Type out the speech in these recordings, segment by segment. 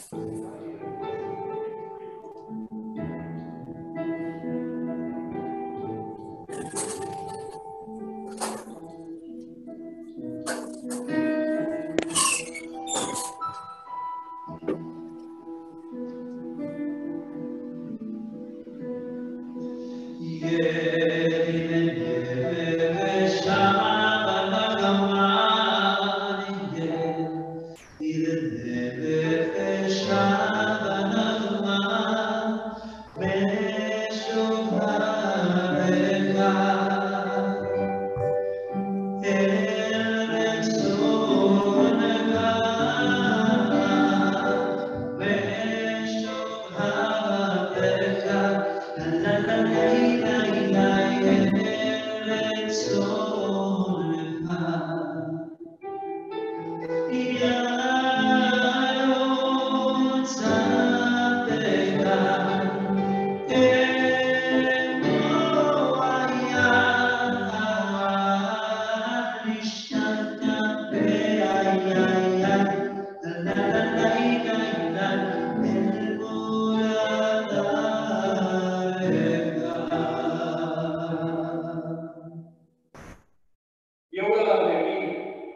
Y ahora de mí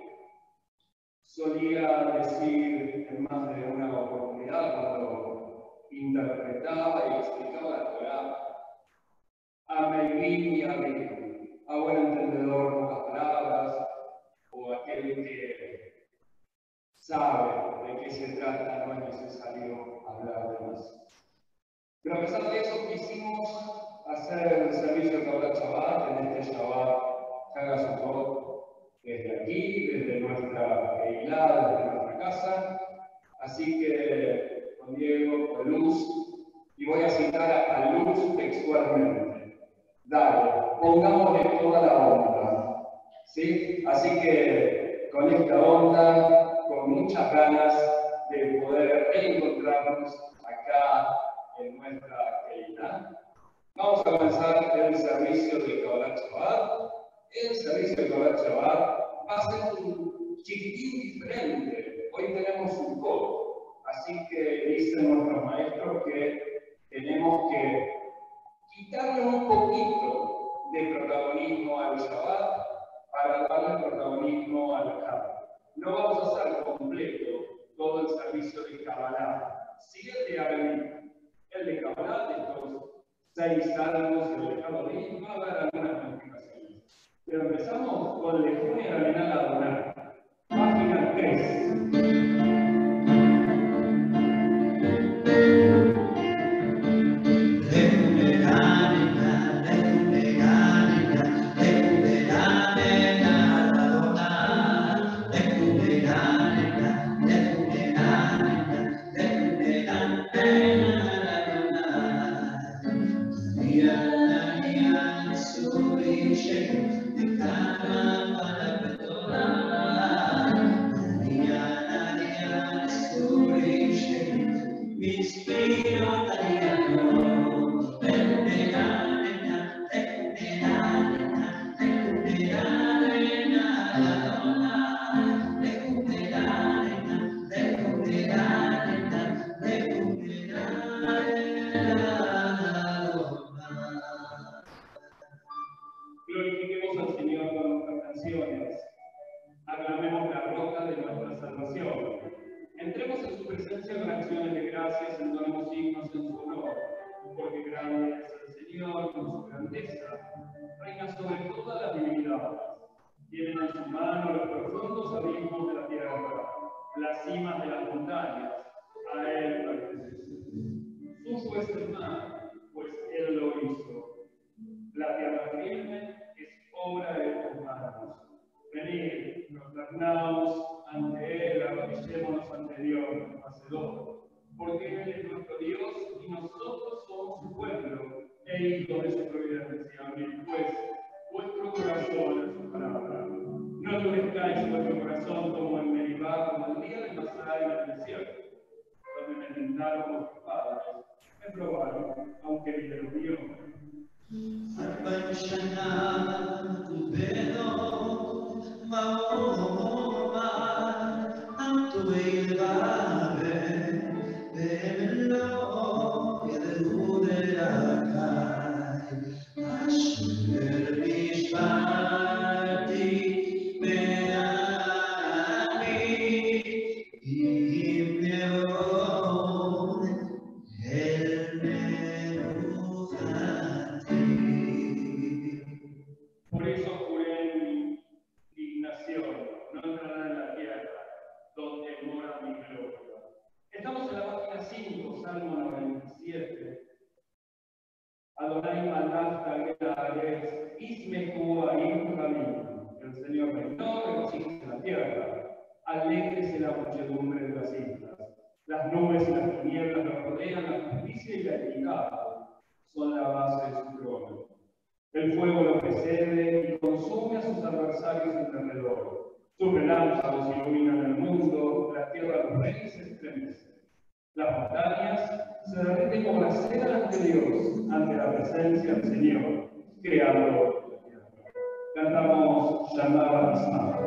solía decir en más de una oportunidad cuando interpretaba y explicaba la Torá, a Meivin y a Rico, a buen entendedor con las palabras, o aquel que sabe de qué se trata, no es necesario hablar de más. Pero a pesar de eso quisimos hacer el servicio de Kabbalat Shabbat en este Shabbat Chag HaSukkot desde aquí, desde nuestra Keilah, desde nuestra casa. Así que con Diego, con Luz, y voy a citar a Luz textualmente. Dale, pongámosle toda la onda. ¿Sí? Así que con esta onda, con muchas ganas de poder reencontrarnos acá en nuestra Keilah, vamos a comenzar el servicio de Kabbalat Shabbat. El servicio de Kabbalat Shabbat va a ser un chiquitín diferente. Hoy tenemos un coro, así que dicen nuestros maestros que tenemos que quitarle un poquito de protagonismo al Shabbat para darle protagonismo al Kabbalah. No vamos a hacer completo todo el servicio de Kabbalah. Sí el de Abelín, el de Kabbalah, de estos 6 salmos del Kabbalah, va a haber algunas modificaciones. Pero empezamos con Lejune Raminal Adonai, página 3. Glorifiquemos al Señor con nuestras canciones. Aclamemos la roca de nuestra salvación. Entremos en su presencia con acciones de gracias, entonemos himnos en su honor, porque grande es el Señor con su grandeza. Reina sobre todas las divinidades. Tienen en su mano los profundos abismos de la tierra, las cimas de las montañas. A Él pertenece. Suyo es el mar, pues Él lo hizo. La tierra firme es obra de tus manos. Venid, nos ternamos ante Él, arrodillémonos ante Dios, nuestro Hacedor, porque Él es nuestro Dios y nosotros somos su pueblo e hijos de su providencia. Amén. Pues, vuestro corazón es su palabra. No endurezcáis vuestro corazón como en Meribá, como el día de Masá en el desierto, donde me tentaron vuestros padres, me probaron, aunque dijeron Dios. 40 שנה ובנות מאור מעל עם טועה לבבל El Señor reinó, regocíjese en la tierra, alégrese la muchedumbre de las islas. Las nubes y las tinieblas lo rodean, la justicia y la equidad son la base de su trono. El fuego lo precede y consume a sus adversarios en derredor. Sus relámpagos iluminan el mundo, la tierra los reyes se estremece. Las montañas se derriten como la cera ante Dios, ante la presencia del Señor, creador de la tierra. Cantamos Shamar Ismael.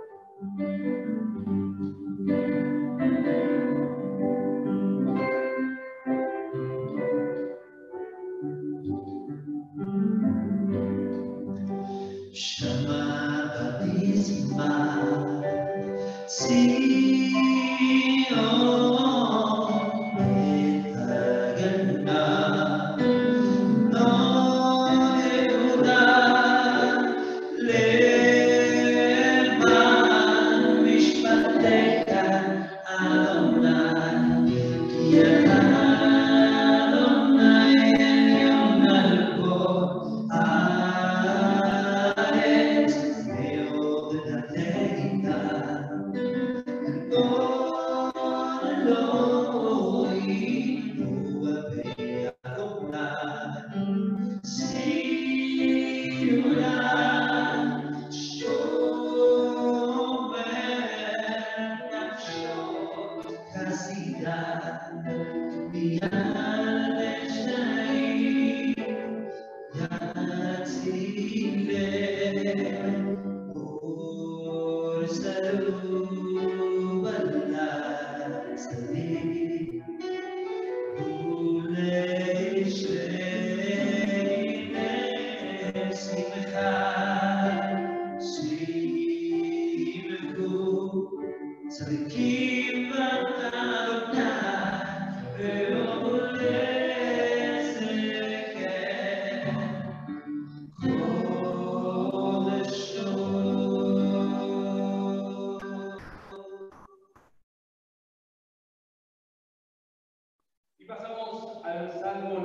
Y pasamos al Salmo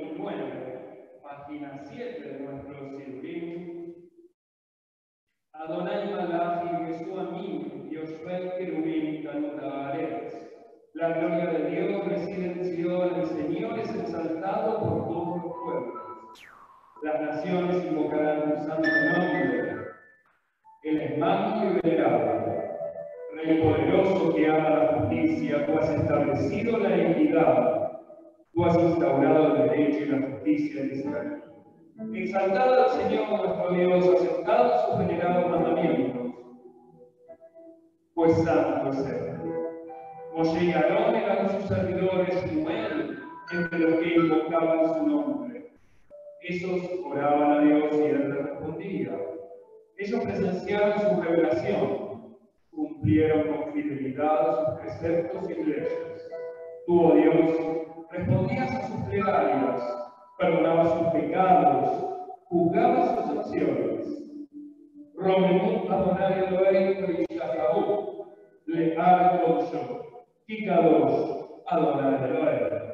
99, página 7 de nuestro Sidurim. Adonai Malachi Jesús Amin, Yoshua Kerubim Kanutaaretz. La gloria de Dios reside en Sion, el Señor es exaltado por todos los pueblos. Las naciones invocarán tu santo nombre. Él es manso y venerable, Rey poderoso que ama la justicia, tú has establecido la equidad, tú has instaurado el derecho y la justicia en Israel. Exaltado el Señor nuestro Dios, aceptado sus venerados mandamientos, pues santo es Él. Moshe y Aarón eran sus servidores, y él entre los que invocaban su nombre. Esos oraban a Dios y Él les respondía. Ellos presenciaron su revelación, cumplieron con fidelidad sus preceptos y leyes. Tú, oh Dios, respondías a sus plegarias, perdonabas sus pecados, juzgabas sus acciones. Romenu Adonai Elohim v'yishtachahu, le'ar kodsho, kikadosh Adonai Elohim.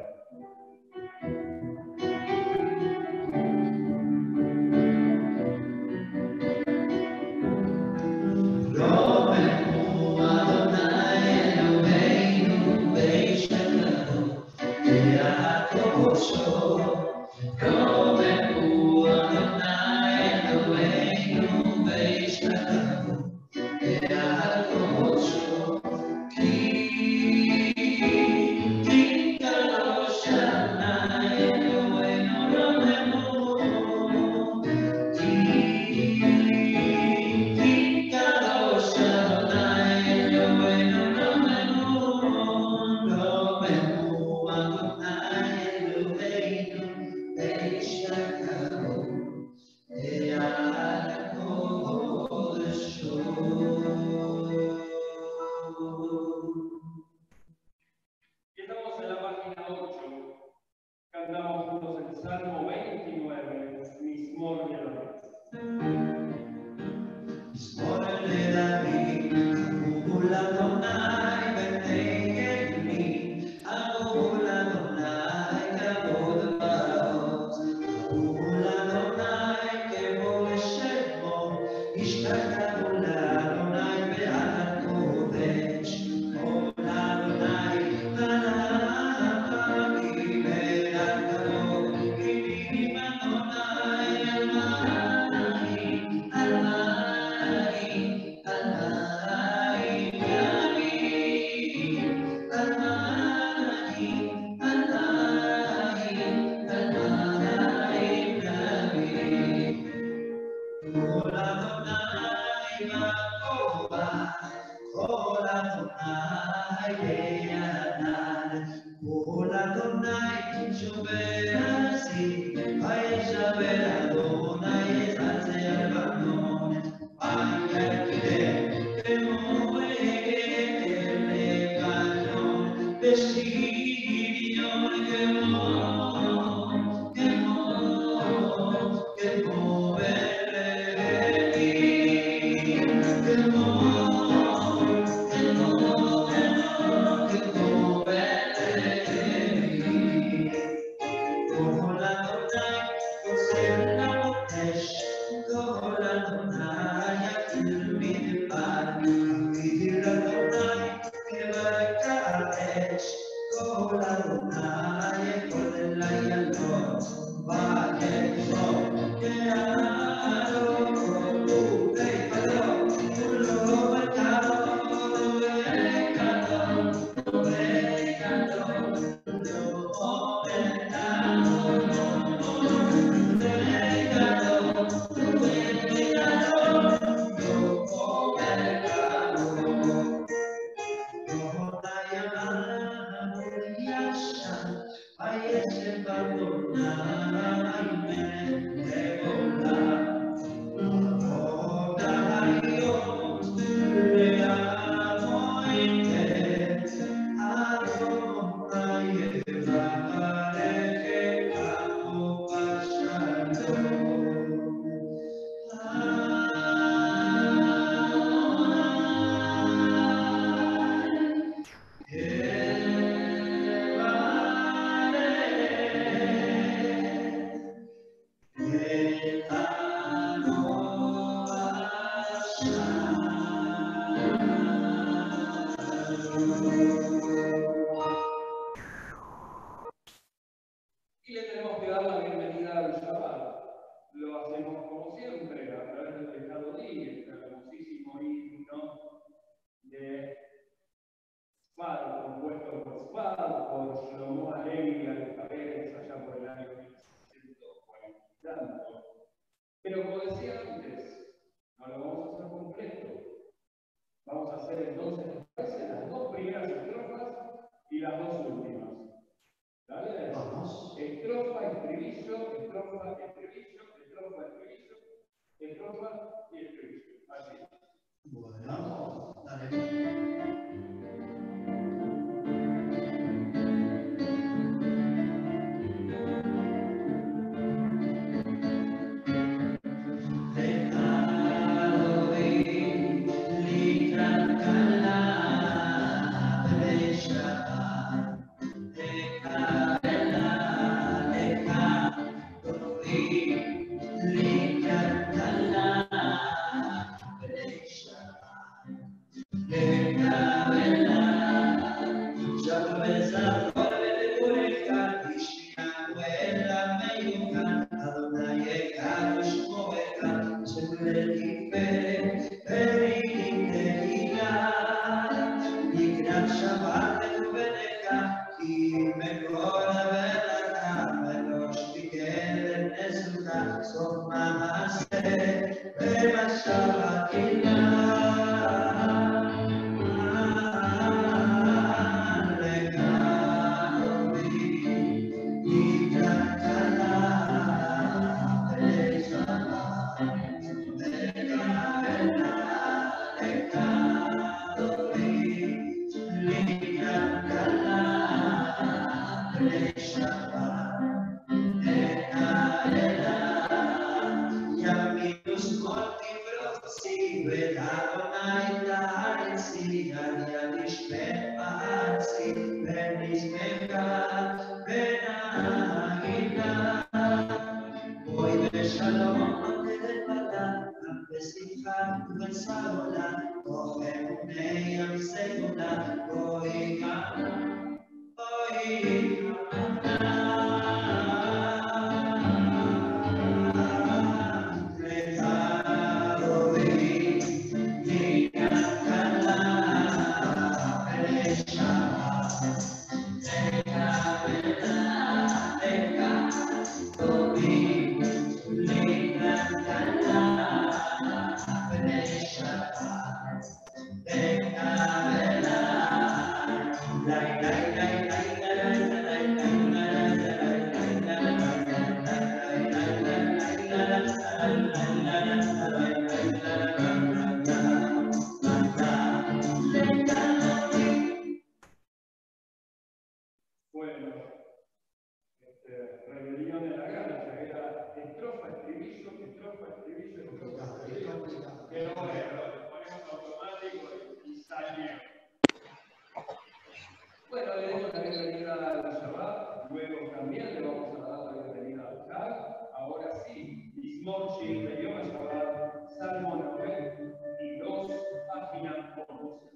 Ki Y le tenemos que dar la bienvenida al Shabbat. Lo hacemos como siempre, a través del pecado el hermosísimo himno de Sfar, compuesto por Sfar, por Shlomo Alevi Alfabez, allá por el año 1640 y tanto. Pero como decía antes, no lo vamos a hacer completo. Vamos a hacer entonces las dos primeras estrofas y las dos últimas. ¿Vale? Vamos. Estrofa, estribillo, estrofa, estribillo, estrofa, estribillo, estrofa y estribillo. Así. Bueno, dale. Venga, que le venían de la gana, ya era estrofa, estribillo, estrofa, estribillo, estrofa, estribillo. Pero bueno, lo ponemos automático y salió. Bueno, le dimos la bienvenida al Shabbat, luego también le vamos a dar la bienvenida al Chag. Ahora sí, Ismor Shir Yom Shabbat, Salmo 9 y 2 páginas 11.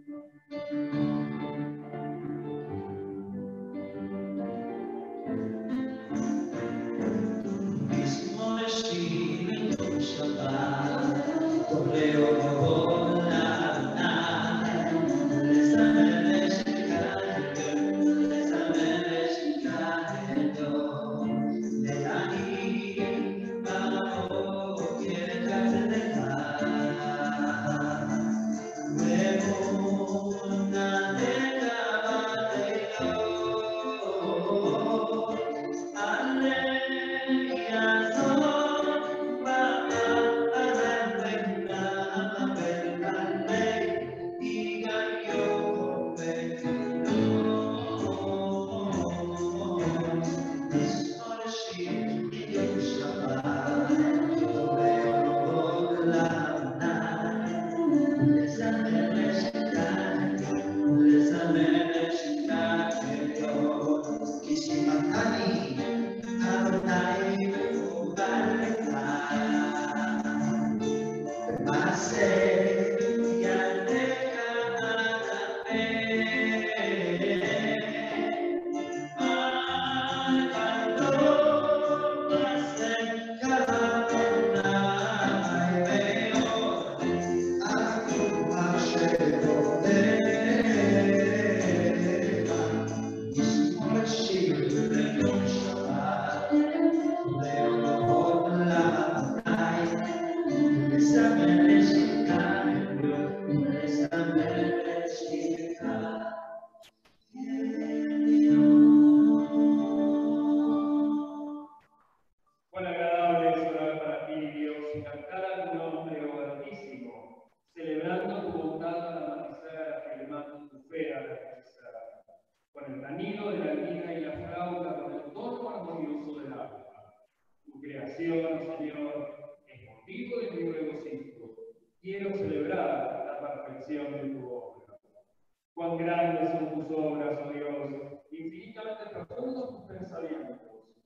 Cuán agradable es orar para ti, Dios, y cantar a tu nombre, oh Altísimo, celebrando tu bondad al amanecer, afirmando tu fe al anochecer, con el tañido de la lira y la flauta, con el tono armonioso del arpa. Tu creación, Señor, es motivo de mi regocijo. Quiero celebrar la perfección de tu obra. Cuán grandes son tus obras, oh Dios, infinitamente profundos tus pensamientos.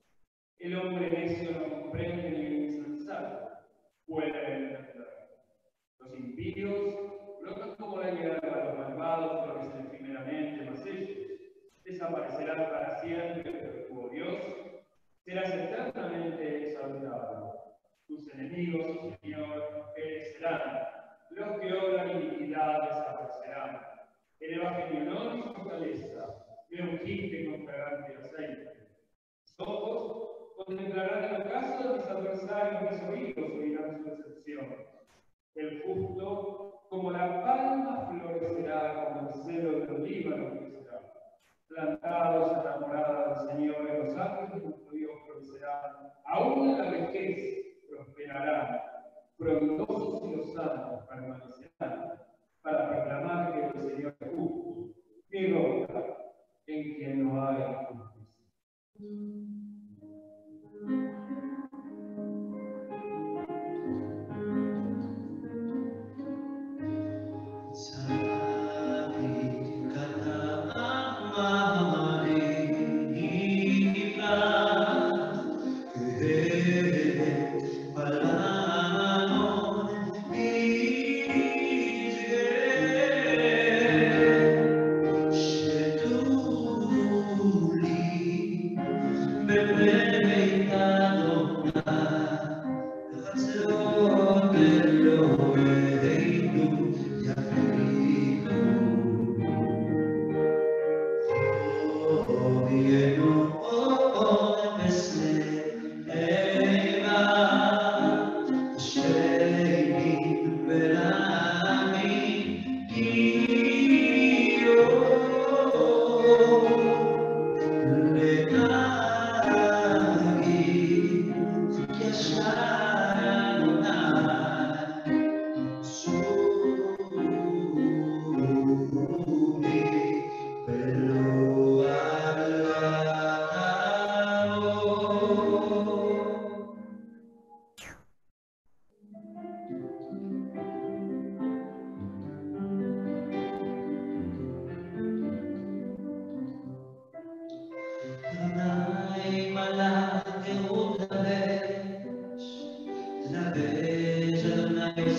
El hombre necio no comprende ni el insensato puede entender. Los impíos brotan como la hierba, los malvados florecen efímeramente, mas ellos desaparecerán para siempre, pero tú, oh Dios, serás eternamente exaltado. Tus enemigos, oh Señor, perecerán. Los que obran iniquidad desaparecerán. Elevaste mi honor y fortaleza, me ungiste con fragante aceite. Mis ojos contemplarán el ocaso de mis adversarios, mis oídos oirán su decepción. El justo, como la palma, florecerá, como el cedro del Líbano crecerá. Plantados en la morada del Señor, en los árboles de nuestro Dios florecerán. Aún en la vejez prosperarán. Frondosos y los santos permanecerán, para proclamar que el Señor es justo, que roca en quien no hay justicia. Kata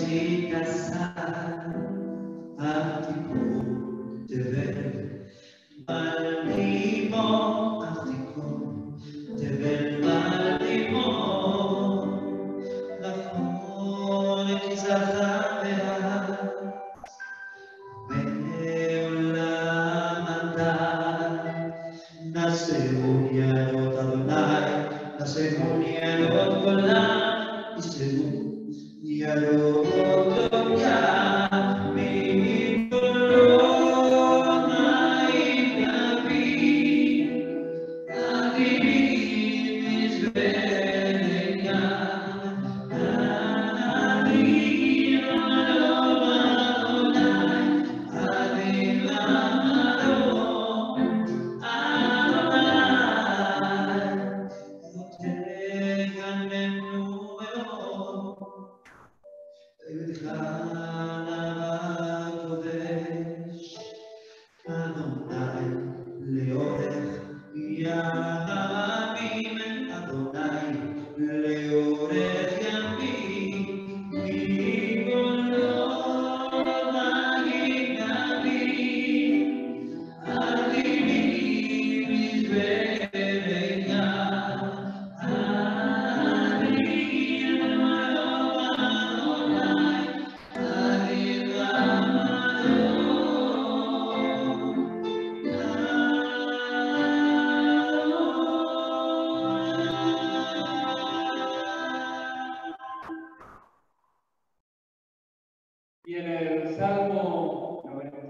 Y en el Salmo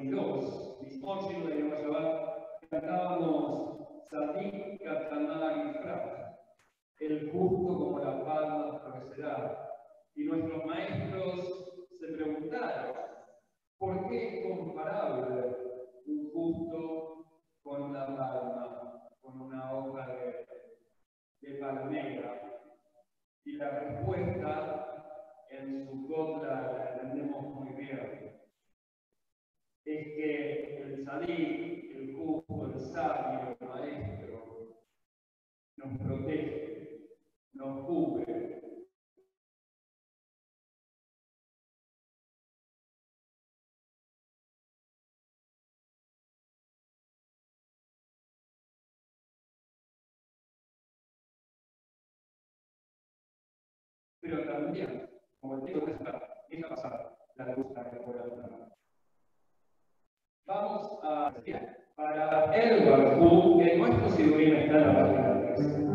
92, Mismoshim de Yoshua, cantábamos Sadik Katanah Ifrat, el justo como la palma florecerá. Y nuestros maestros se preguntaron, ¿por qué es comparable un justo con una palma, con una hoja de palmera? Y la respuesta en su contra la entendemos muy bien. Es que el sadik, el justo, el sabio, el maestro, nos protege, nos cubre. Pero también, como el texto deja pasar la luz para que pueda entrar. Vamos a estudiar para el Barjú, que nuestro Sidurim está en la página 3.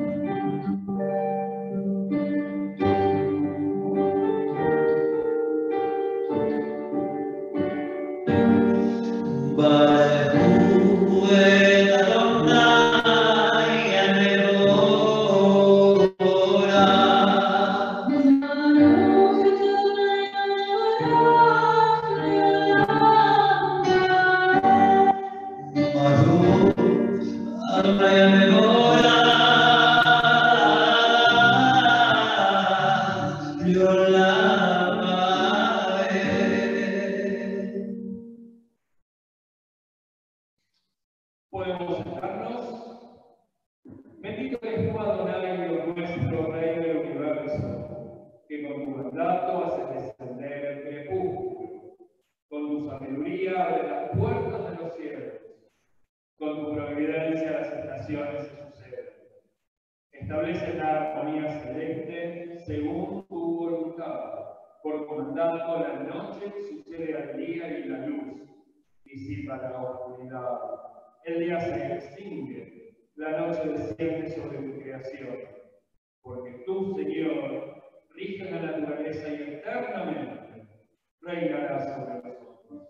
Podemos sentarnos. Bendito eres tú, Adonai, Dios nuestro, Rey del universo, que con tu mandato haces descender el crepúsculo, con tu sabiduría abre las puertas de los cielos, con tu providencia las estaciones se suceden. Establece la armonía celeste según tu voluntad. Por tu mandato la noche sucede al día y la luz disipa la oscuridad. El día se extingue, la noche desciende sobre tu creación, porque tú, Señor, riges la naturaleza y eternamente reinarás sobre nosotros.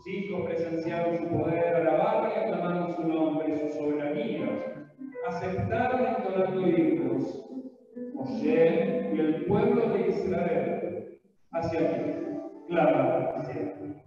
Sus hijos presenciaron su poder, alabaron y aclamaron su nombre, su soberanía. Aceptaron entonando himnos. Moshe y el pueblo de Israel hacia ti claman siempre.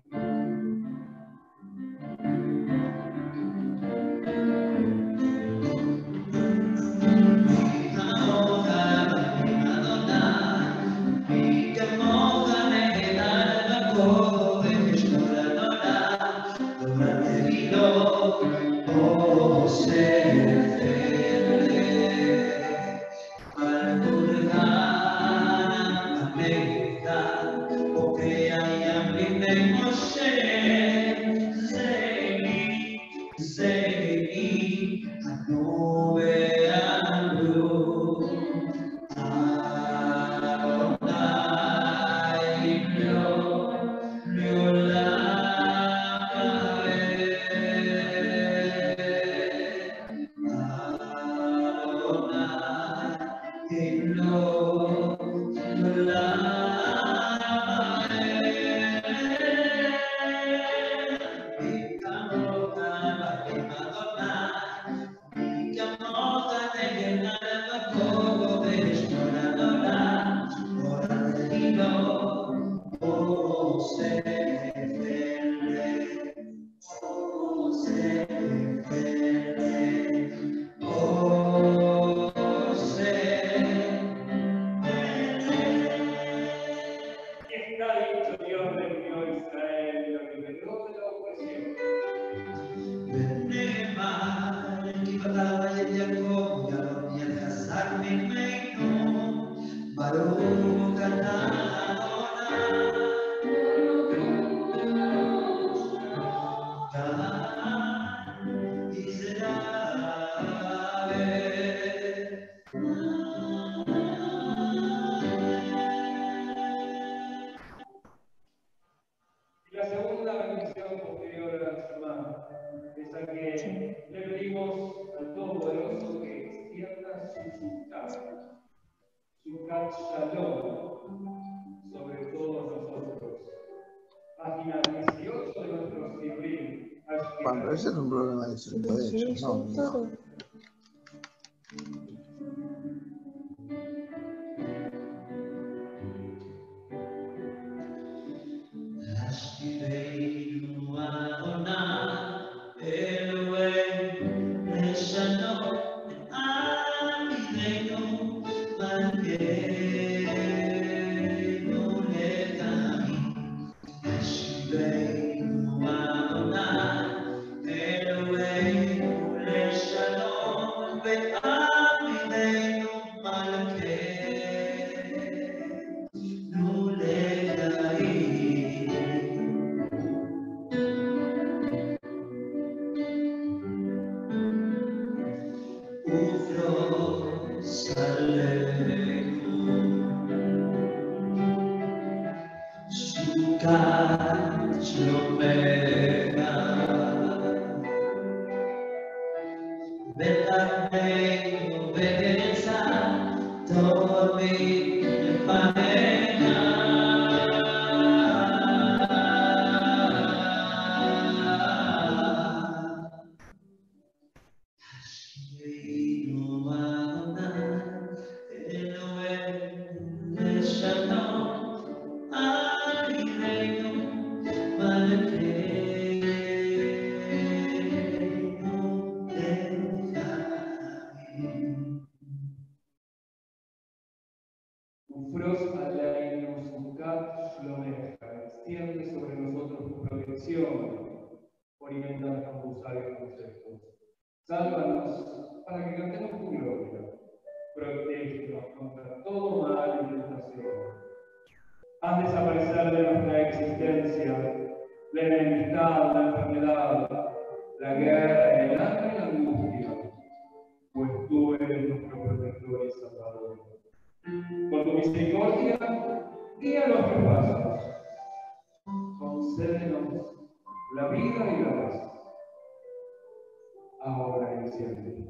La segunda bendición posterior a la Shema es a que le pedimos al Todopoderoso que extienda su Sukkot Shalom sobre todos nosotros. Página 18 de nuestros Sibrim. Cuando ese es un problema de su derecho, no mío. Extiende sobre nosotros tu protección, orientándonos tus sabios conceptos. Sálvanos para que cantemos tu gloria. Protégenos contra todo mal y tentación. Haz desaparecer de nuestra existencia la enemistad, la enfermedad, la guerra, el hambre y la angustia, pues tú eres nuestro protector y salvador. Con tu misericordia, guía nuestros pasos. Concédenos la vida y la paz, ahora y siempre.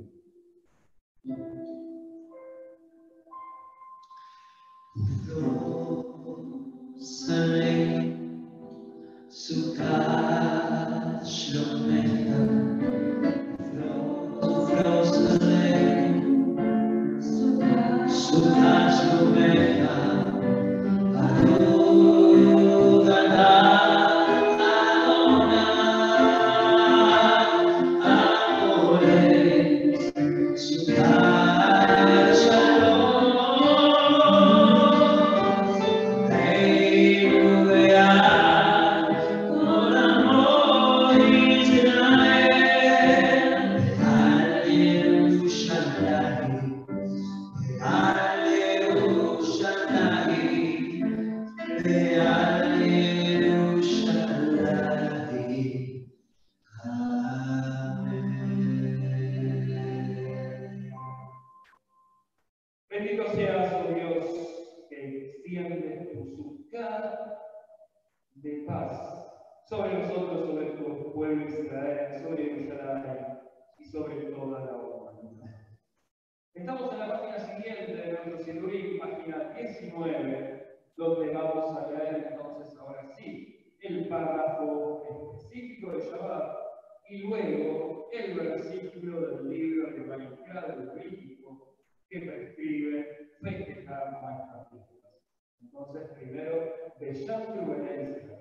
Bendito seas, oh Dios, que extiendes tu surcar de paz sobre nosotros, sobre tu pueblo Israel, sobre Jerusalén y sobre toda la humanidad. Estamos en la página siguiente de nuestro Sidurim, página 19, donde vamos a leer entonces ahora sí el párrafo específico de Shabbat y luego el versículo del libro de Vayikra del Levítico que prescribe festejar nuestras fiestas. Entonces, primero, Beshatu Bnei Israel.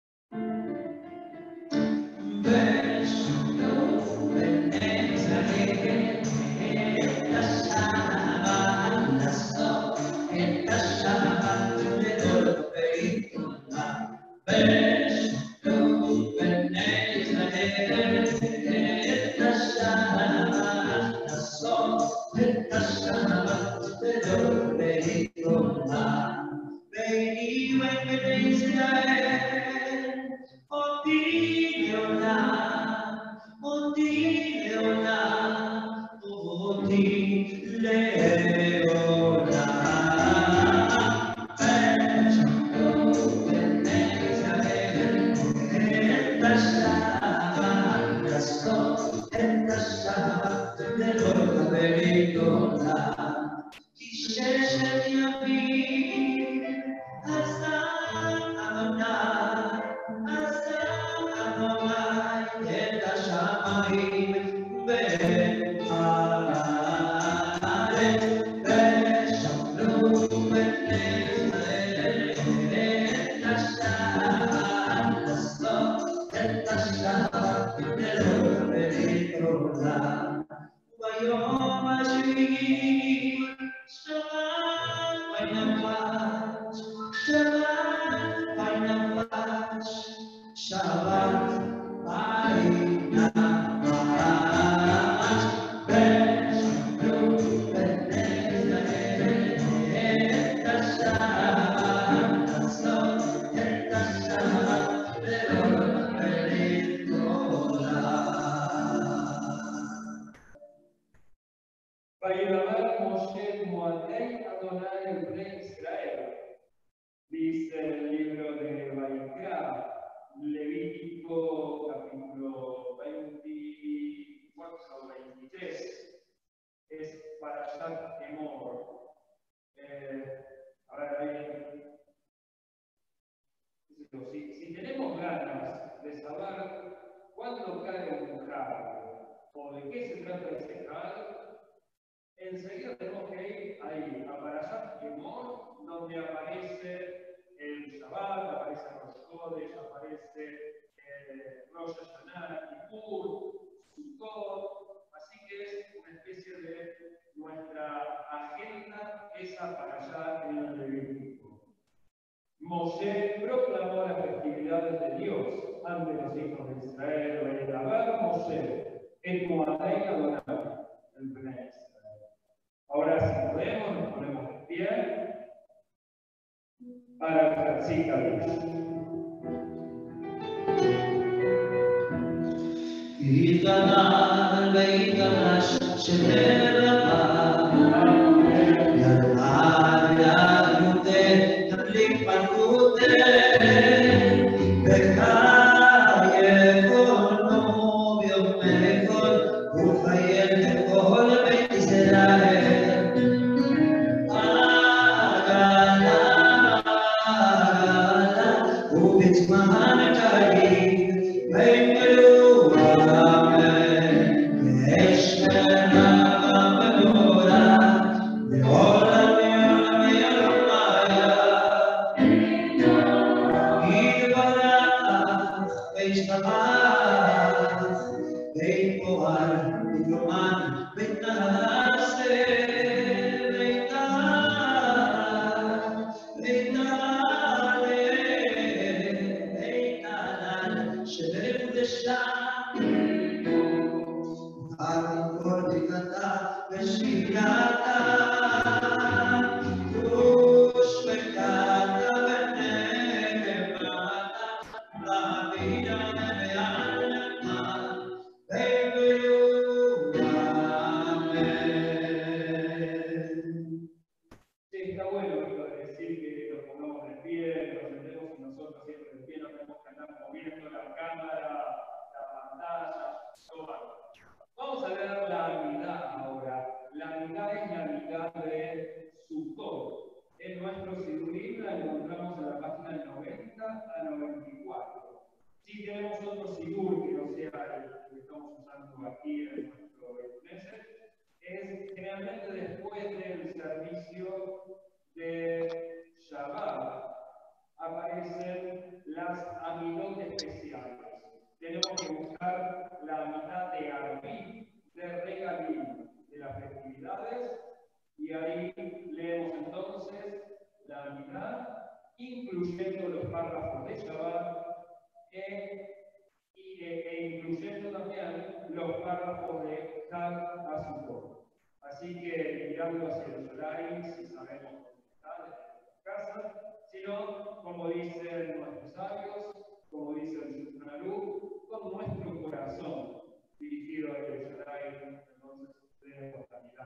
Vayidamar Moshe Moadei Adonai el Bnei Israel. Dice el libro de Vayikra, Levítico capítulo 24 o 23. Es para Parashat Emor. A ver, si tenemos ganas de saber cuándo cae un cargo o de qué se trata ese cargo, enseguida tenemos que ir ahí, a Parashat Emor, donde aparece el Shabbat, aparece Rosh Chodesh, aparece Rosh Hashanah, Kippur, Sukkot, así que es una especie de nuestra agenda, esa para allá en el Levítico. Moshe proclamó las festividades de Dios ante los hijos de Israel, el Labar Moshe, el Moadei Adonai, el Bnei Israel. Ahora, si podemos, nos ponemos de pie para el Tzikadush. Sí, está bueno esto de decir que nos pongamos de pie, nos sentemos nosotros siempre de pie, no tenemos que andar moviendo la cámara, la pantalla, todo. Vamos a ver la mitad ahora. La mitad es la mitad de Sukkot. En nuestro Sidurim la encontramos en la página 90 a 94. Si tenemos otro Sidur que no sea el que estamos usando aquí en nuestro Knesset, es generalmente después del servicio de Shabbat aparecen las amidot especiales. Tenemos que buscar la mitad de Arvit, de Regalim, de las festividades, y ahí leemos entonces la mitad, incluyendo los párrafos de Shabbat, e incluyendo también los párrafos de Chag a Sukkot. Así que mirando hacia el Yorai, si sabemos dónde está, desde casa, sino, como dicen nuestros sabios, como dice el Shulchan Aruch, con nuestro corazón dirigido al Yorai, entonces tenemos la mitad.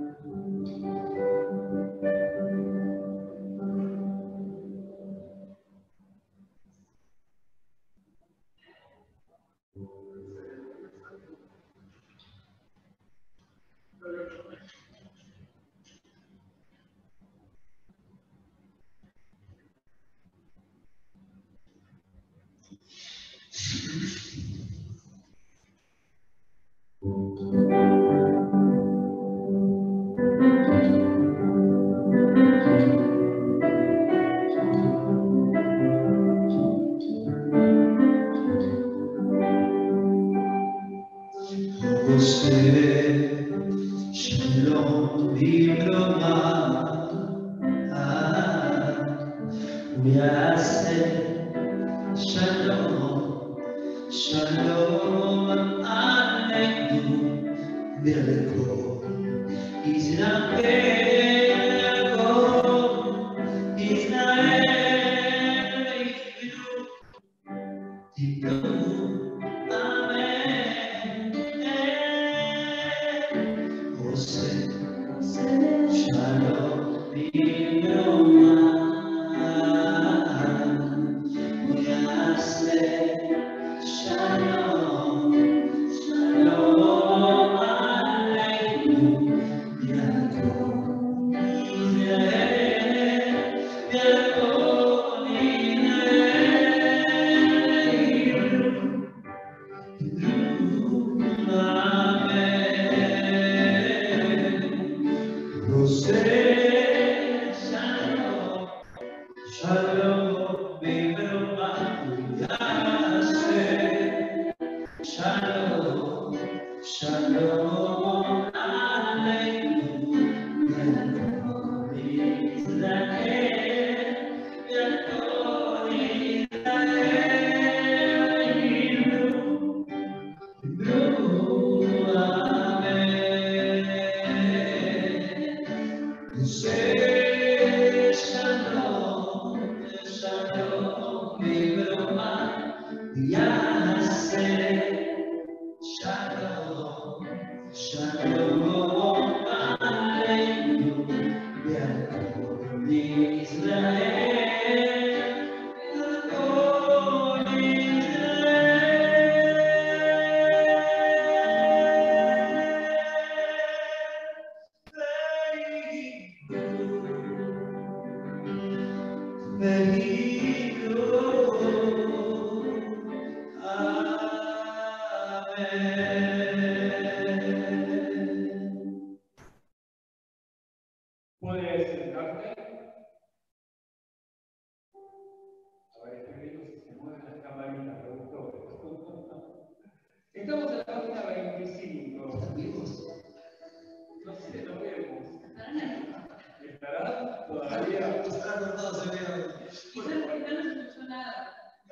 Puedes sentarte. A ver, estoy viendo si se mueven las camaritas, me gustó. Estamos en la página 25. No sé, no vemos. ¿Estará todavía? Está cortado, se ve. Quizás porque no se escuchó nada.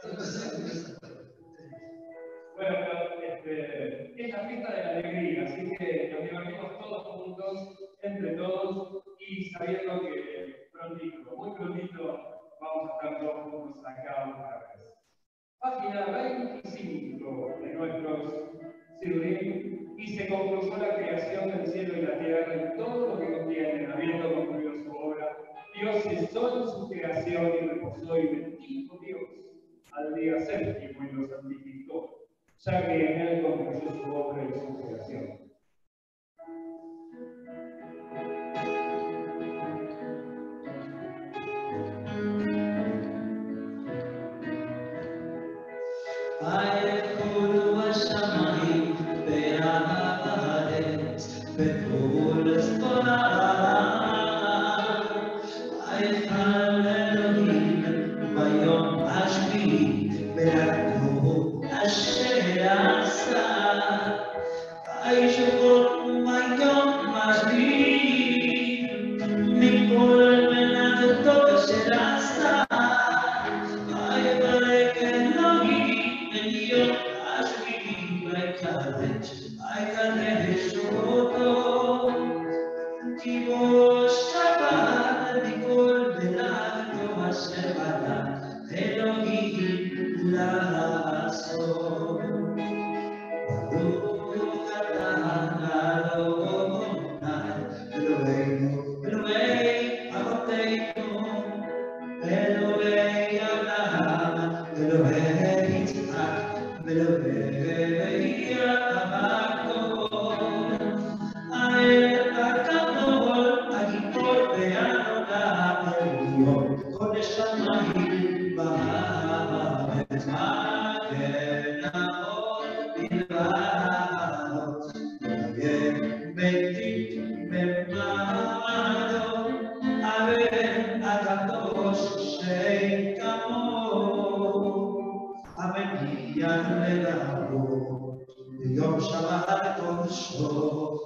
Bueno, pero es la fiesta de la alegría, así que nos divertimos todos juntos, entre todos, y sabiendo que prontito, muy prontito, vamos a estar todos juntos acá otra vez. Página 25 de nuestros Sidurim, y se concluyó la creación del cielo y la tierra y todo lo que contienen, habiendo concluido su obra. Dios cesó en su creación y reposó, y bendijo Dios al día séptimo y lo santificó, ya que en él concluyó su obra y su creación. ביום שבת קודשו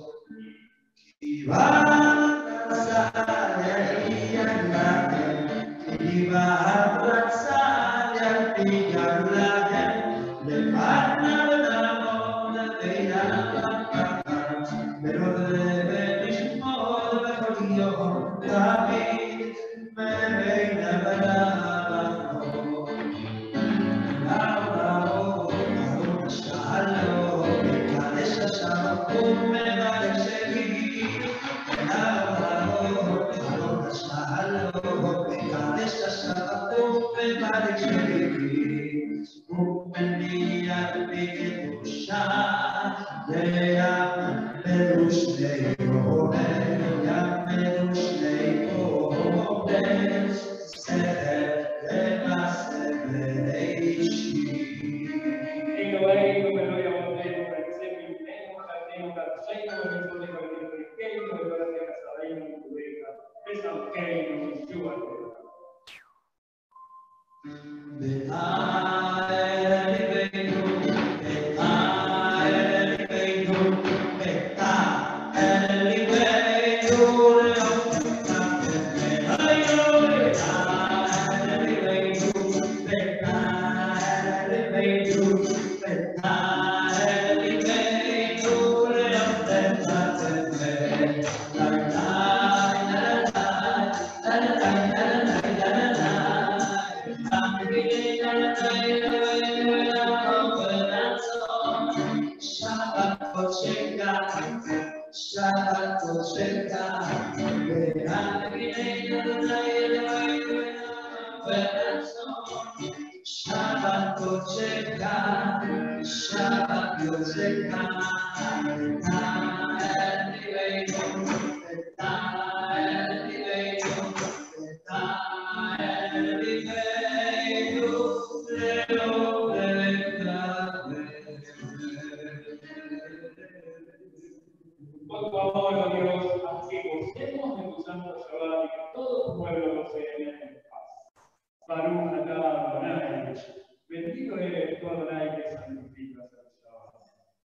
Bendito eres tú, Adonai, que santificas el Shabbat.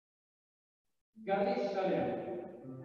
Gadis Shalem.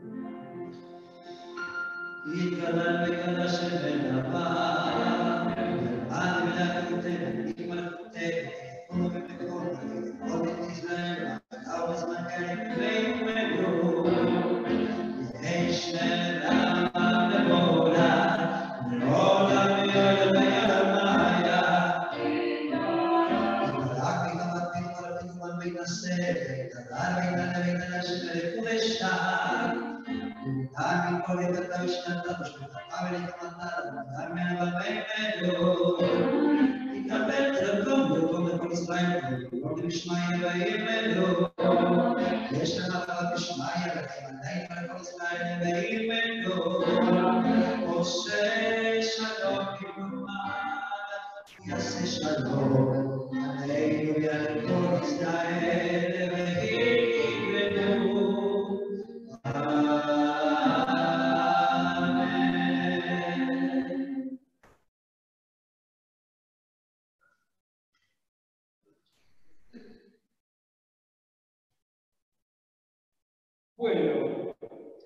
Bueno,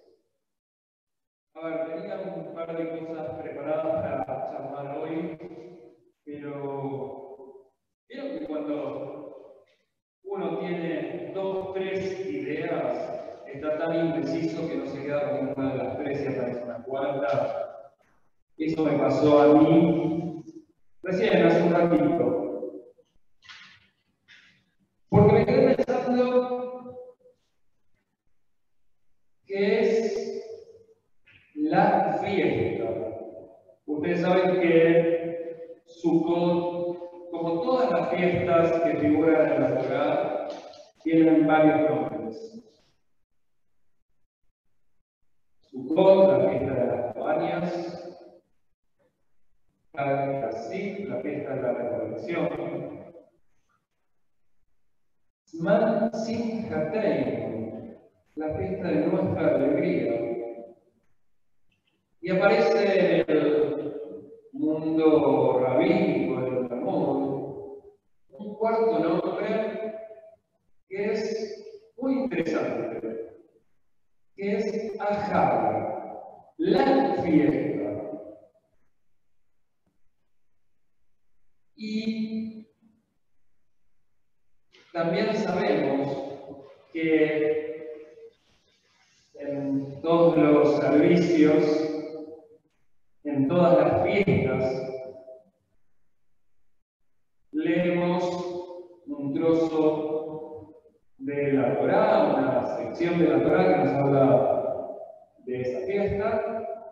a ver, tenía un par de cosas preparadas para charlar hoy, pero vieron que cuando uno tiene 2, 3 ideas, está tan indeciso que no se queda con ninguna de las 3 y aparece una cuarta. Eso me pasó a mí recién, hace un ratito. Porque me quedé pensando que es la fiesta. Ustedes saben que Sukkot, como todas las fiestas que figuran en la Torá, tienen varios nombres. Sukkot, la fiesta de las cabañas, Hanukkah, Tzit, la fiesta de la recolección. Zman Simchateinu, la fiesta de nuestra alegría. Y aparece en el mundo rabínico del Talmud un cuarto nombre que es muy interesante, que es Ahad, la fiesta. Y también sabemos que en todos los servicios, en todas las fiestas, leemos un trozo de la Torá, una sección de la Torá que nos habla de esa fiesta.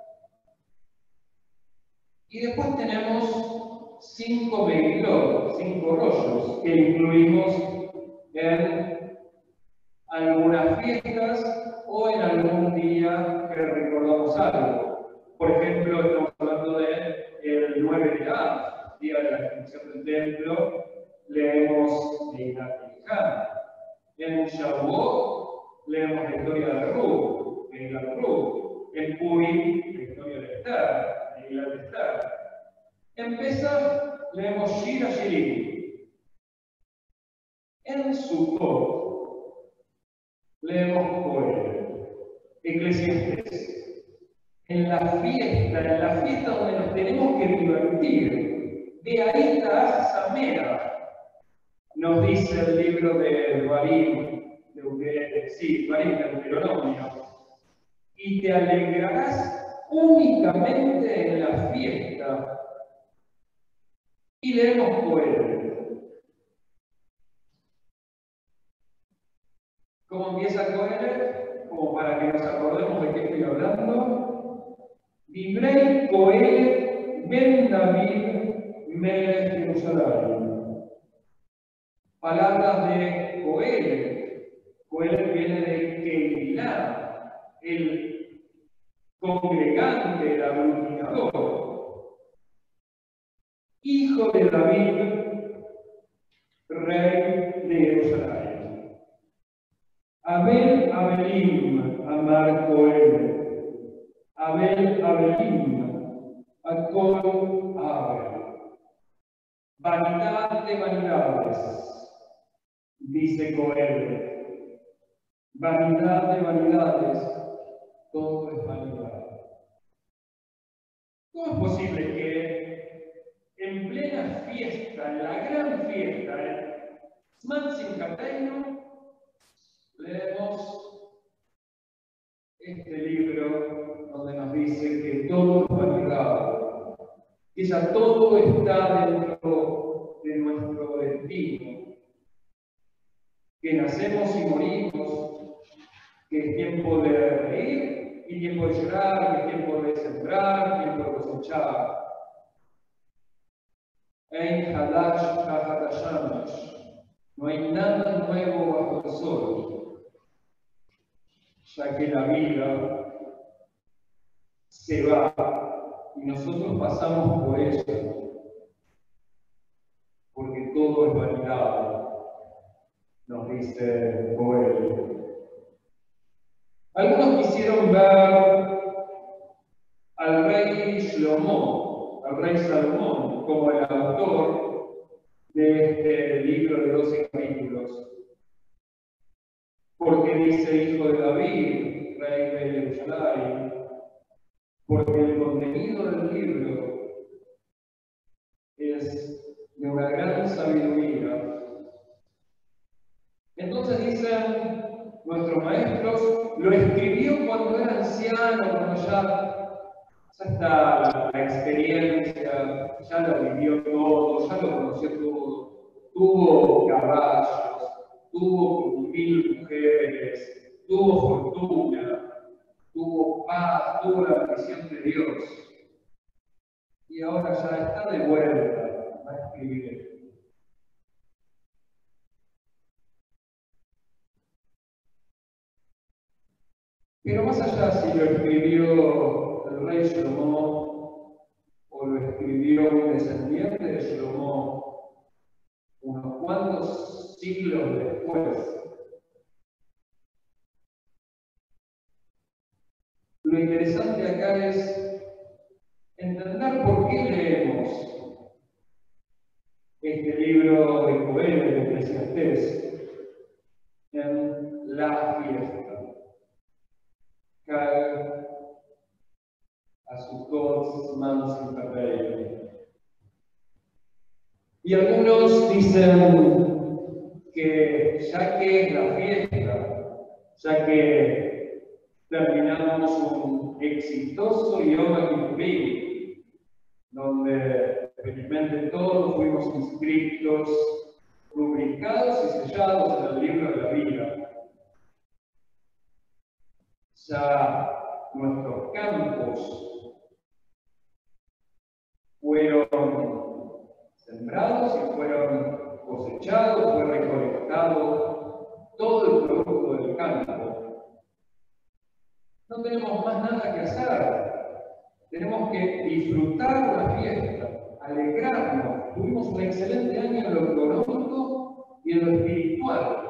Y después tenemos 5 megilot, 5 rollos, que incluimos en algunas fiestas o en algún día que recordamos algo. Por ejemplo, estamos hablando del 9 de Av, día de la destrucción del templo, leemos Eilat Elkan. En Shavuot leemos la historia de Ruth, Eilat Ruth. En Purim, la historia de Esther, Eilat Esther. En Pesach leemos Shir HaShirim. En Sukkot leemos Joel, Eclesiastés. En la fiesta donde nos tenemos que divertir, de ahí está Samera, nos dice el libro de Barim, Barim de Deuteronomio, y te alegrarás únicamente en la fiesta. Y leemos Joel. ¿Cómo empieza Joel? Como para que nos acordemos de qué estoy hablando. Divrei Coelet ben David melech Jerusalén. Palabras de Coelet. Coelet viene de Keilah, el congregante, el aglutinador. Hijo de David, rey de Jerusalén. Abel Abelim, amar Coelet. Abel Abelim, Akol Abel. Vanidad de vanidades, dice Coel. Vanidad de vanidades, todo es vanidad. ¿Cómo es posible que en plena fiesta, en la gran fiesta, en Zman Simchateinu, leemos este libro donde nos dice que todo es vanidad, que ya todo está dentro de nuestro destino, que nacemos y morimos, que es tiempo de reír y tiempo de llorar, que es tiempo de sembrar, tiempo de cosechar. Ein hadash tachat hashamash, no hay nada nuevo bajo el sol, ya que la vida se va y nosotros pasamos por eso, porque todo es vanidad, nos dice Joel. Algunos quisieron ver al rey Shlomo, al rey Salomón, como el autor de este libro de 12 capítulos, porque dice hijo de David, rey de Jerusalén, porque el contenido del libro es de una gran sabiduría. Entonces dicen nuestros maestros, lo escribió cuando era anciano, cuando ya está la experiencia, ya lo vivió todo, ya lo conoció todo, tuvo caballos, tuvo 1000 mujeres, tuvo fortuna, tuvo paz, tuvo la bendición de Dios. Y ahora ya está de vuelta a escribir. Pero más allá si lo escribió el rey Salomón o o lo escribió un descendiente de Salomón unos cuantos siglos después. Lo interesante acá es entender por qué leemos este libro de Coelho, de Eclesiastés, en la fiesta. Cae a sus gods manos imperfectos. Y algunos dicen que ya que es la fiesta, ya que terminamos un exitoso Yom Kippurim, donde felizmente todos fuimos inscritos, rubricados y sellados en el libro de la vida. Ya nuestros campos fueron sembrados y fueron cosechados, fue recolectado todo el producto del campo. No tenemos más nada que hacer. Tenemos que disfrutar la fiesta, alegrarnos. Tuvimos un excelente año en lo económico y en lo espiritual.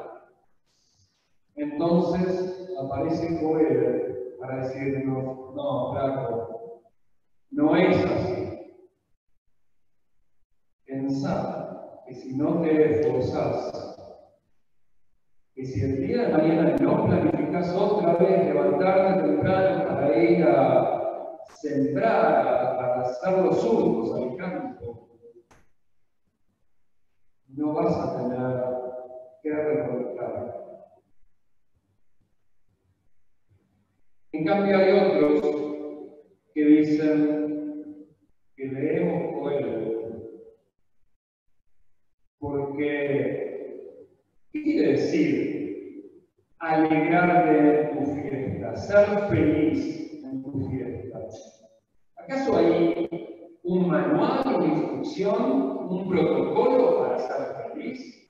Entonces aparece Coelho para decirnos, no, flaco, no es así. Pensá que si no te esforzás, que si el día de mañana no planificás otra vez levantarte temprano para ir a sembrar, a hacer los surcos al campo, no vas a tener que recolectar. En cambio hay otros que dicen que leemos Coelho porque ¿qué quiere decir alegrarte en tu fiesta, ser feliz en tu fiesta? ¿Acaso hay un manual, una instrucción, un protocolo para ser feliz?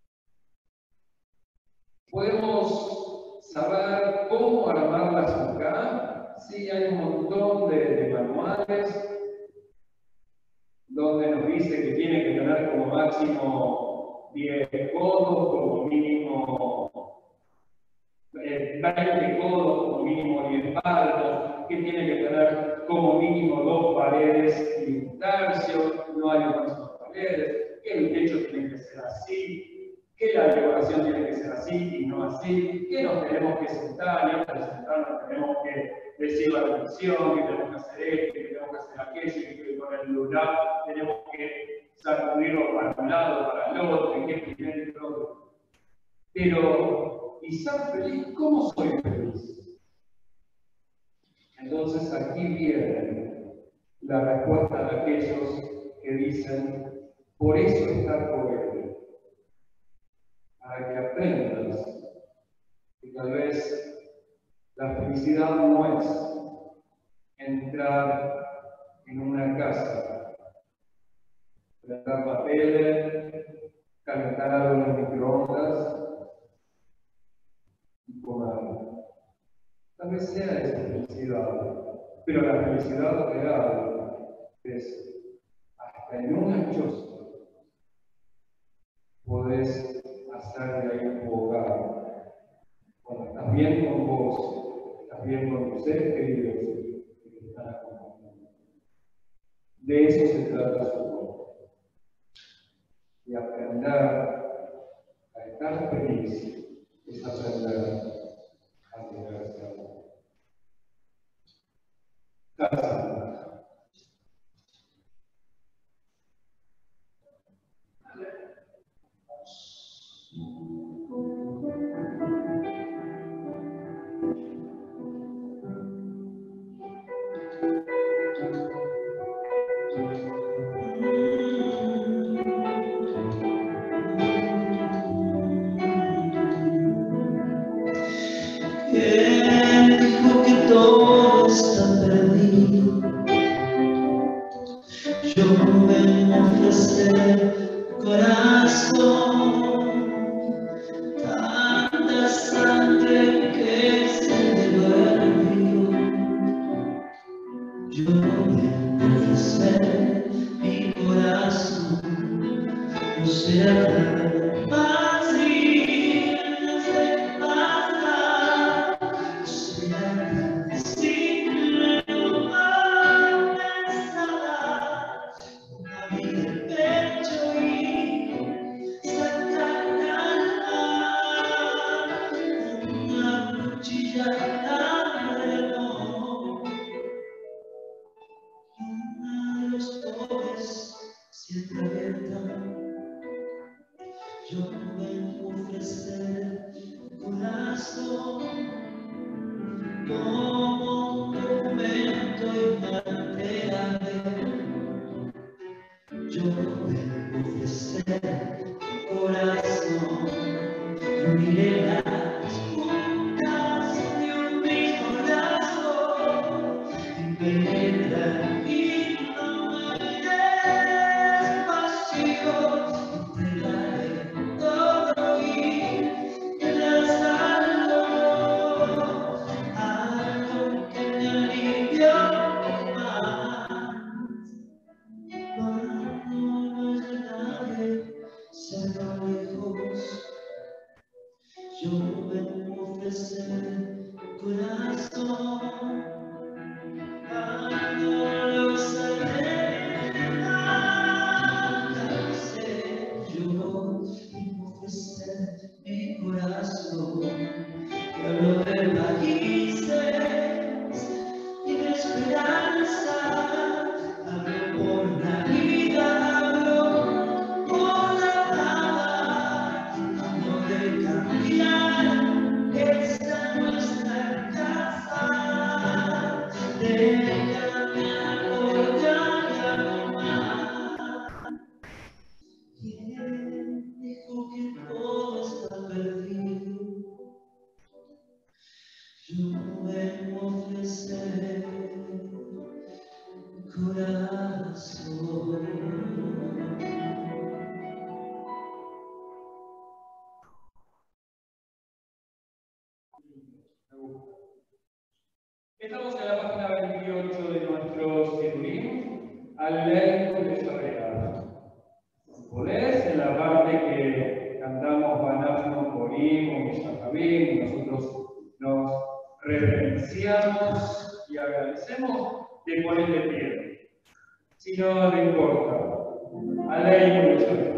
¿Podemos saber cómo armar la azúcar? Sí, hay un montón de manuales donde nos dice que tiene que tener como máximo 10 codos, como mínimo 20 codos, como mínimo 10 palmos, que tiene que tener como mínimo 2 paredes y un tercio, no hay más paredes, que el techo tiene que ser así, que la decoración tiene que ser así y no así, que nos tenemos que sentar y antes de sentarnos tenemos que decir la bendición, que tenemos que hacer esto, que tenemos que hacer aquello, que con el lunar tenemos que sacudirlo para un lado, para el otro, que es primero y todo. Pero, ¿y ser feliz? ¿Cómo soy feliz? Entonces aquí viene la respuesta de aquellos que dicen, por eso está Coelho, para que aprendas que tal vez la felicidad no es entrar en una casa, prender la tele, calentar algo en el microondas y comer. Tal vez sea esa felicidad, pero la felicidad real es hasta en una choza podés hacer de ahí tu hogar. Cuando estás bien con vos, estás bien con tus seres queridos que te están acompañando. De eso se trata su voz. Y aprender a estar feliz es aprender a tenerse a vos. Casa. ¿Quién dijo que todo está perdido? Estamos en la página 28 de nuestro Sidurim, Aleinu Leshabeach. ¿Podés? En la parte que cantamos Banachno Corim o Mishachabim, nosotros nos reverenciamos y agradecemos, de poner de pie. Si no, no importa. Aleinu Leshabeach.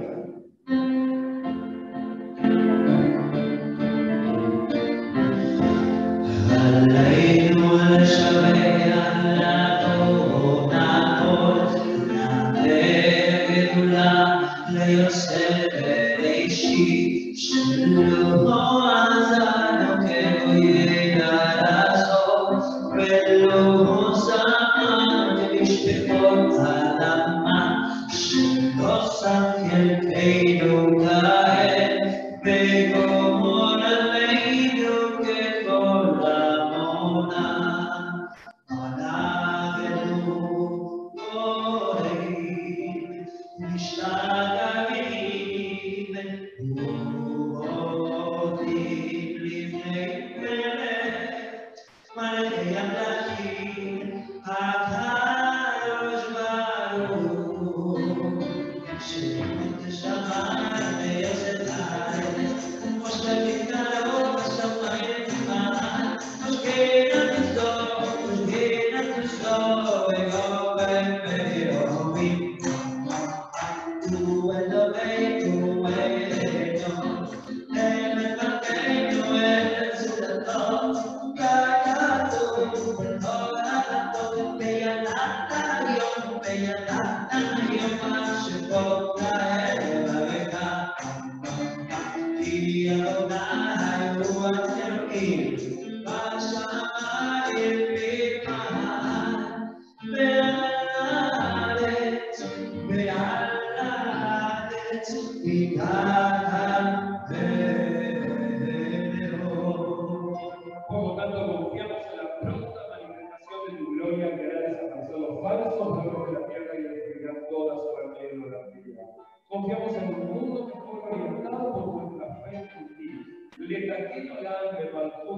Confiamos en un mundo que fue orientado por nuestra fe en ti.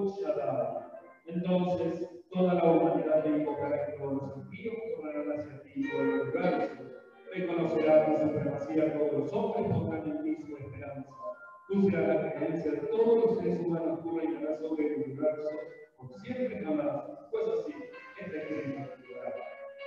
Entonces, toda la humanidad de invocar a todos los impíos tornarán hacia ti y por el lugar reconocerá tu supremacía así a todos los hombres pongan en ti su esperanza. Tú serás la creencia de todos los seres humanos, tú reinarás sobre el universo por siempre y jamás. Pues así, esta es la particular.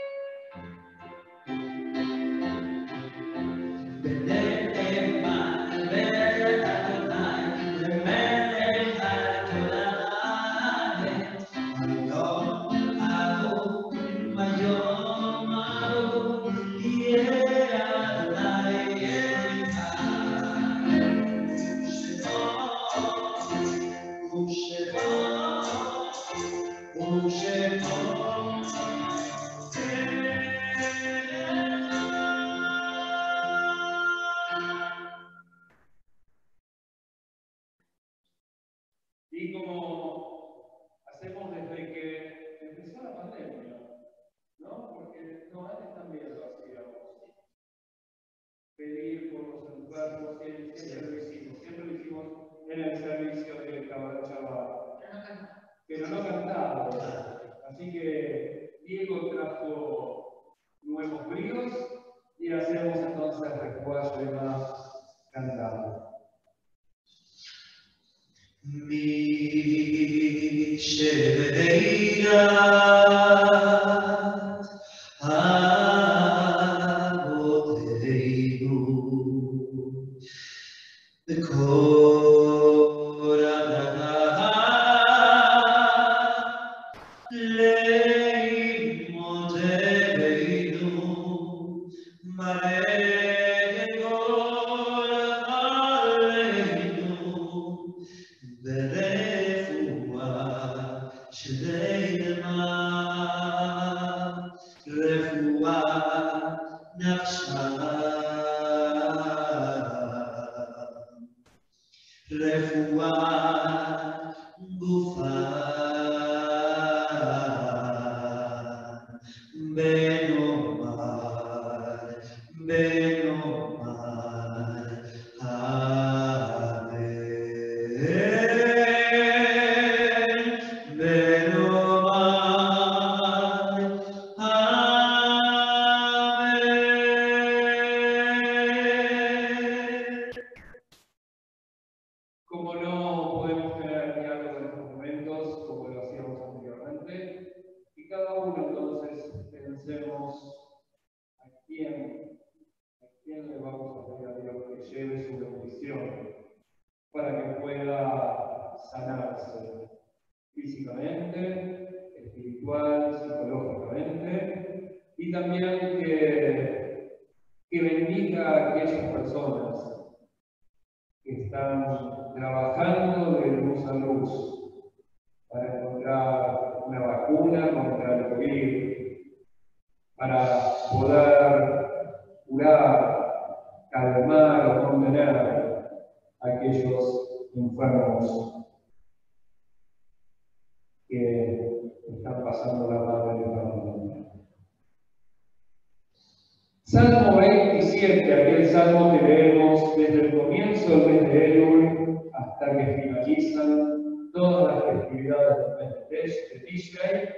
Y como hacemos desde que empezó la pandemia, ¿no? Porque no, antes también lo hacíamos. Pedir por los enfermos, siempre lo hicimos en el servicio de Cabalchabal. Pero no cantaba. Así que Diego trajo nuevos bríos y hacemos entonces refuerzo y más cantando. Mi Shebeira Aboteinu Bekor Abraham Leimoteinu Malek Kol Aleinu ברפואה שלמה, רפואה נפשה, רפואה גופה, בנאמר, Como no podemos tener diálogo en estos momentos, como lo hacíamos anteriormente, y cada uno entonces pensemos a quién le vamos a pedir a Dios que lleve su bendición para que pueda sanarse físicamente, espiritual, psicológicamente, y también que bendiga a aquellas personas que están trabajando de luz a luz para encontrar una vacuna contra el COVID, para poder curar, calmar o contener a aquellos enfermos que están pasando la madre de la pandemia. Salmo 27, aquel salmo que leemos desde el comienzo del mes de Elul hasta que finalizan todas las festividades del mes de Tishrei.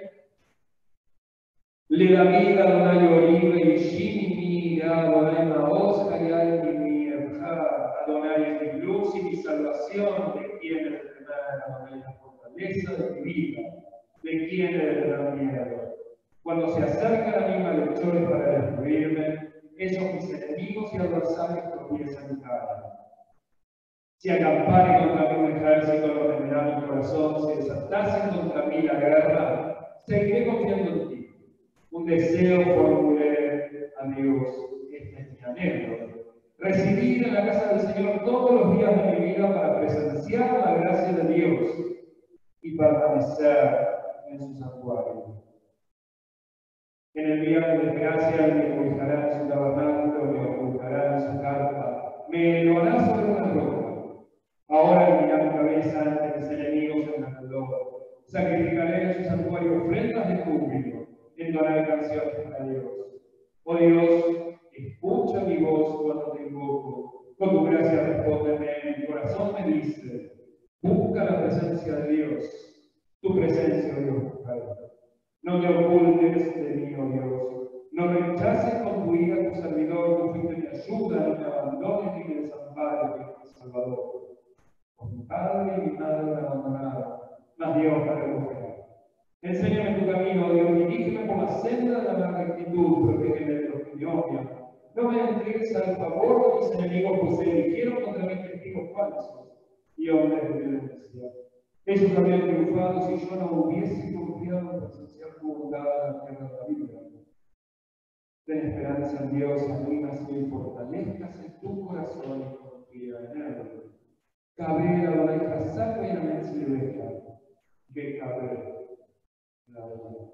Le David Adonai Oribe y Shimi Adonai Maoz Hayai mi Adonai es mi luz y mi salvación. ¿De quién es el temer? Adonai la fortaleza de mi vida. ¿De quién es el gran miedo? Cuando se acercan a mí malhechores para destruirme, esos mis enemigos y adversarios tropiezan y caen. Si acampare contra mí un ejército, lo temerá mi corazón. Si desatasen contra mí la guerra, seguiré confiando en ti. Un deseo formulé a Dios, este es mi anhelo. Residir en la casa del Señor todos los días de mi vida para presenciar la gracia de Dios y permanecer en su santuario. En el día de desgracia me ocultará en su tabernáculo, me ocultará en su carpa, me elevará sobre una roca. Ahora miraré mi cabeza ante mis enemigos en la dolor. Sacrificaré en su santuario ofrendas de júbilo, entonaré canciones para Dios. Oh Dios, escucha mi voz cuando te invoco. Con tu gracia respóndeme, mi corazón me dice, busca la presencia de Dios. Tu presencia, oh Dios, buscaré. No te ocultes de mí, oh Dios. No rechaces con tu ira a tu servidor, tú fuiste mi ayuda, no me abandones ni me desampares, mi Salvador. Por mi padre y mi madre me abandonaron, mas Dios me recogerá. Enséñame tu camino, Dios, dirígeme por la senda de la rectitud, protégeme de los que me odian. No me entregues al favor de mis enemigos, pues se eligieron contra mí testigos falsos y hombres de violencia. Ellos habrían triunfado si yo no hubiese confiado en presenciar tu bondad en la tierra de la vida. Ten esperanza en Dios, animas y fortalezcas en tu corazón y confía en Él. Cabe la oreja, saca y la mencilveja, que cabe la oreja.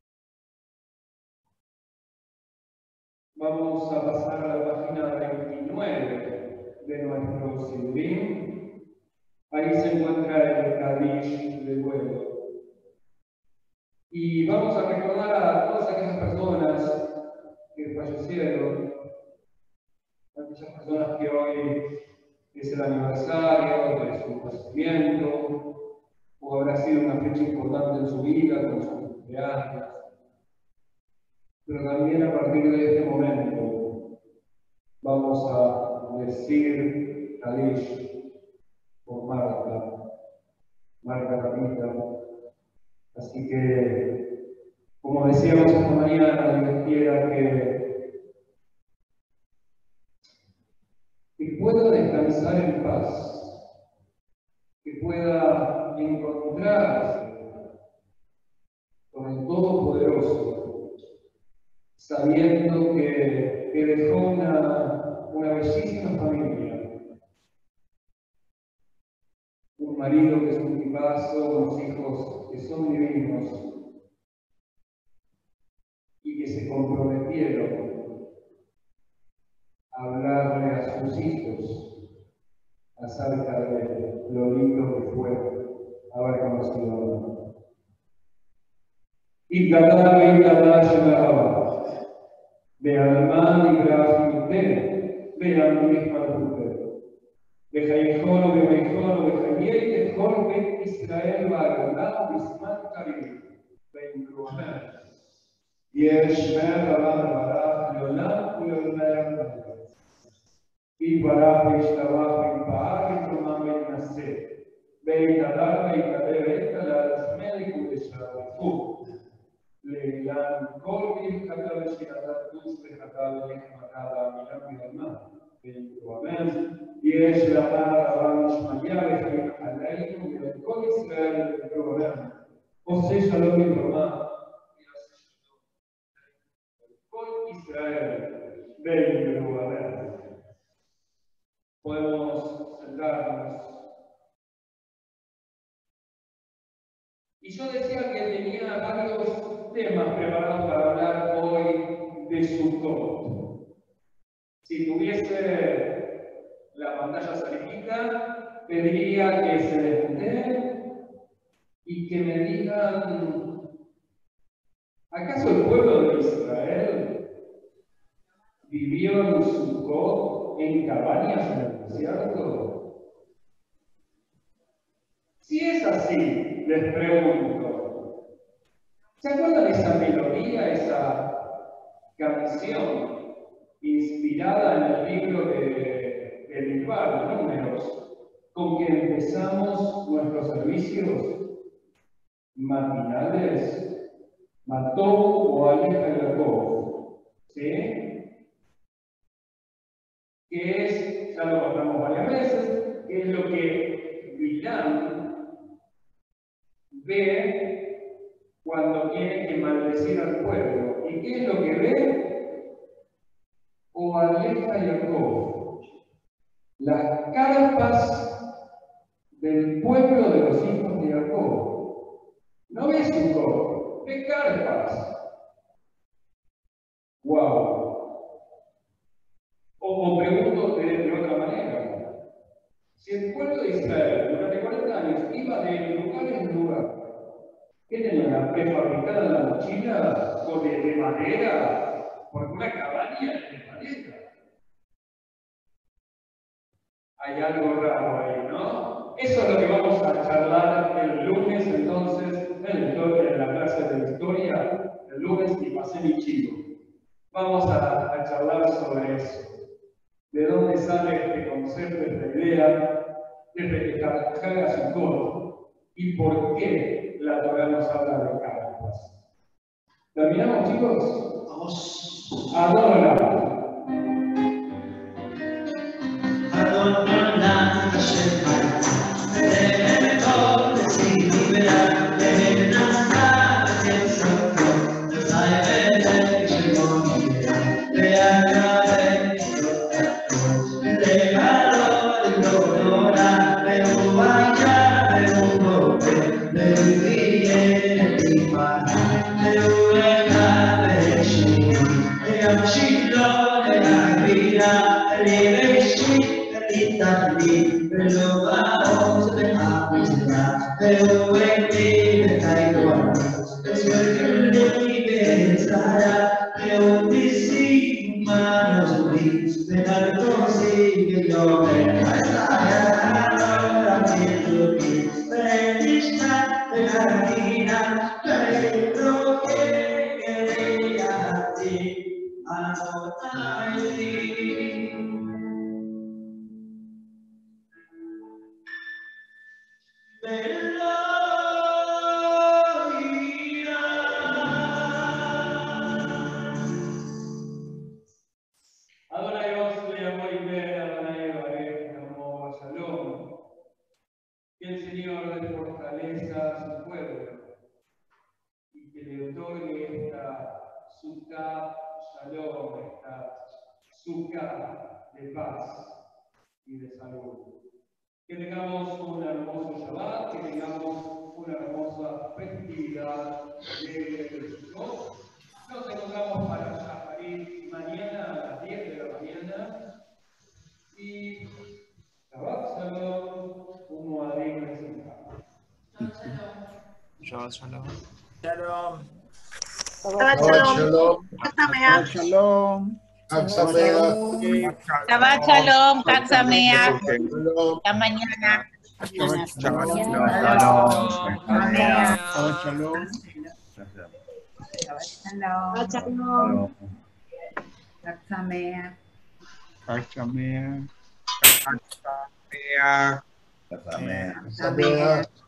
Vamos a pasar a la página 29 de nuestro Sidrim. Ahí se encuentra el Kadish de vuelo. Y vamos a recordar a todas aquellas personas que fallecieron, aquellas personas que hoy es el aniversario de su nacimiento, o habrá sido una fecha importante en su vida, como su cumpleaños. Pero también a partir de este momento vamos a decir Kadish por Marta Ramita. Así que, como decíamos esta mañana, Dios quiera que pueda descansar en paz, que pueda encontrarse con el Todopoderoso, sabiendo que dejó una bellísima familia, un marido que es un tipazo, unos hijos que son divinos y que se comprometieron a hablarle a sus hijos acerca de lo lindo que fue haber conocido a Dios. Y cada llegaba de Alman y Grafite, de Andrés Malpute, de Jaijono, de Jaijono, de Jaiel, de Jorge, Israel, Baralá, Bismat, Karim, de Indruamel. יש מהרמה ברח לעולם ולעולם יתברך וישתבח ויתפאר ותרומה ונשא ויתהדר ויתהדר ויתהלל מלך ושערפו לעילם כל מלכתה ושינתה דוס וחתה ונחמתה והמילה מרמה ויתרומם יש לאמר רבה משמעיה וחיים עלינו ולכל ישראל ויתרומם עושה שלום ותרומה Israel, ven y lugar. Podemos sentarnos. Y yo decía que tenía varios temas preparados para hablar hoy de Sukkot. Si tuviese la pantalla salidita, pediría que se desmonten y que me digan, ¿acaso el pueblo de Israel vivió en Sukkot en cabañas en el desierto? Si es así, les pregunto, ¿se acuerdan de esa melodía, esa canción inspirada en el libro de Midbar, de Números, con que empezamos nuestros servicios matinales? Mató o Aleja y Jacob, ¿sí? Que es, ya lo contamos varias veces, que es lo que Bilam ve cuando tiene que maldecir al pueblo. ¿Y qué es lo que ve? O aleja y Jacob, las carpas del pueblo de los hijos de Jacob. No ve Sukkot, ve carpas. ¡Wow! O pregunto de otra manera, si el pueblo de Israel durante 40 años iba de lugar en lugar, ¿qué tenían? ¿La prefabricada en la mochila o de madera? Porque una cabaña de madera. Hay algo raro ahí, ¿no? Eso es lo que vamos a charlar el lunes, entonces, en la clase de historia, el lunes, y pasé mi chivo. vamos a charlar sobre eso. ¿De dónde sale este concepto, esta idea de festejar Hag Sukkot? ¿Y por qué la Torá nos habla de carpas? ¿Terminamos, chicos? Vamos. Adora. Que el Señor dé fortaleza a su pueblo y que le otorgue esta Sukkah Shalom, esta Sukkah de paz y de salud. Que tengamos un hermoso Shabbat, que tengamos una hermosa festividad de Sukkot. Nos encontramos para Shacharit mañana a las 10 de la mañana y Shabbat Shalom. Shabbat shalom. Shalom. Shabbat shalom. Shabbat shalom. Hag Sameach. Shabbat shalom. Hag Sameach. Hasta mañana. Shabbat shalom. Shabbat shalom. Shabbat shalom. Hag Sameach. Hag Sameach. Hag Sameach.